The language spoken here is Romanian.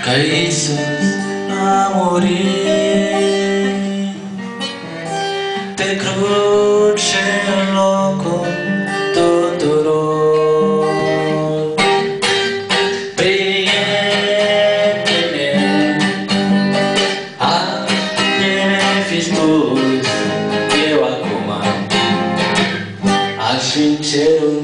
că Iisus a murit pe cruce în locul tuturor. Prietene, a-mi fi spus eu acum, aș fi în cerul